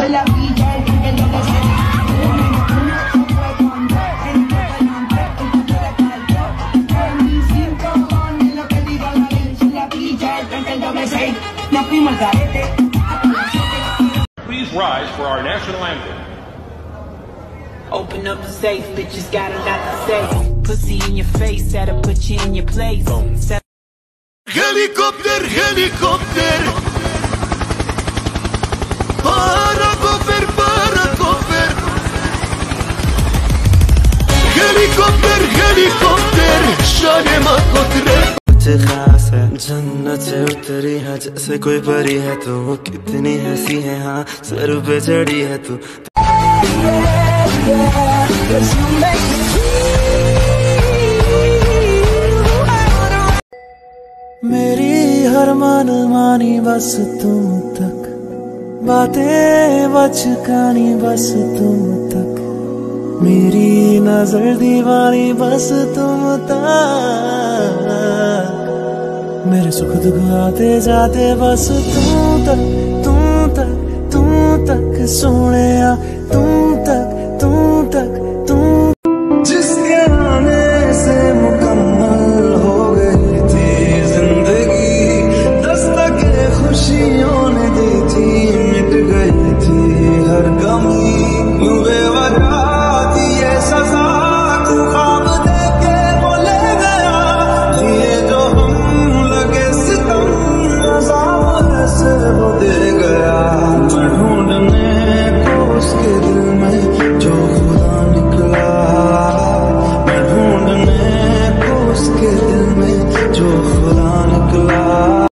Please rise for our national anthem. Open up the safe, bitches got a lot to say. Pussy in your face, that'll put you in your place. Helicopter, helicopter. Paracofer, paracofer. Helicopter, helicopter. शाने मा कोतरे खास है जन्नत से उतरी है जैसे कोई परी है तू कितनी हंसी है हाँ सर पे चढ़ी है तू मेरी हर मन मानी बस तुम तक बातें बचकानी बस तुम तक मेरी नजर दीवानी बस तुम तक मेरे सुख दुख आते जाते बस तू तक सोने